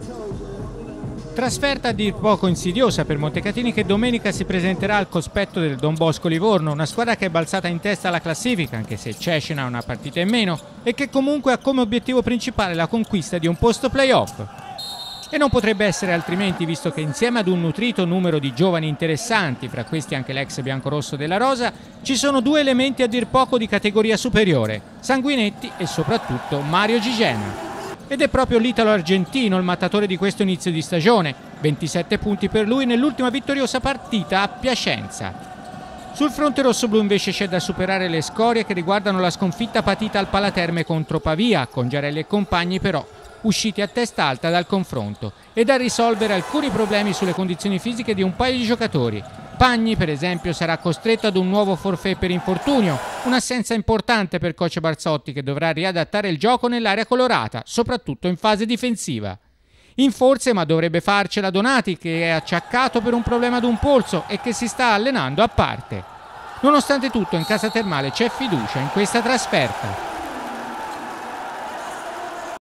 Trasferta a dir poco insidiosa per Montecatini, che domenica si presenterà al cospetto del Don Bosco Livorno, una squadra che è balzata in testa alla classifica, anche se Cecina ha una partita in meno, e che comunque ha come obiettivo principale la conquista di un posto playoff. E non potrebbe essere altrimenti, visto che insieme ad un nutrito numero di giovani interessanti, fra questi anche l'ex biancorosso della Rosa, ci sono due elementi a dir poco di categoria superiore: Sanguinetti e soprattutto Mario Gigena. Ed è proprio l'italo-argentino il mattatore di questo inizio di stagione, 27 punti per lui nell'ultima vittoriosa partita a Piacenza. Sul fronte rossoblu invece c'è da superare le scorie che riguardano la sconfitta patita al Palaterme contro Pavia, con Giarelli e compagni però usciti a testa alta dal confronto, e da risolvere alcuni problemi sulle condizioni fisiche di un paio di giocatori. Pagni, per esempio, sarà costretto ad un nuovo forfait per infortunio, un'assenza importante per coach Barzotti, che dovrà riadattare il gioco nell'area colorata, soprattutto in fase difensiva. In forze, ma dovrebbe farcela Donati, che è acciaccato per un problema d'un polso e che si sta allenando a parte. Nonostante tutto, in casa termale c'è fiducia in questa trasferta.